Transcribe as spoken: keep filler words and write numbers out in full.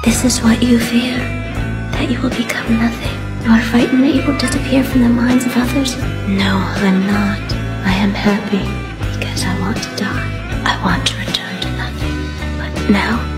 This is what you fear, that you will become nothing. You are frightened that you will disappear from the minds of others. No, I'm not. I am happy because I want to die. I want to return to nothing. But now,